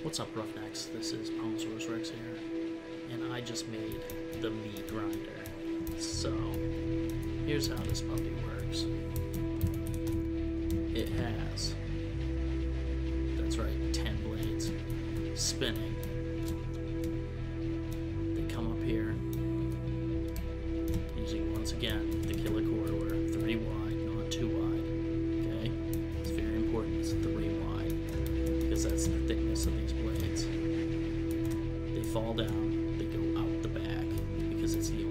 What's up, Roughnecks? This is Post Rex here, and I just made the meat grinder. So, here's how this puppy works. It has, that's right, 10 blades, spinning. They come up here, using, once again, the killer corridor, 3 wide, not 2 wide, okay? It's very important, it's 3 wide, because that's the thickness of these blades. They fall down, they go out the back, because it's the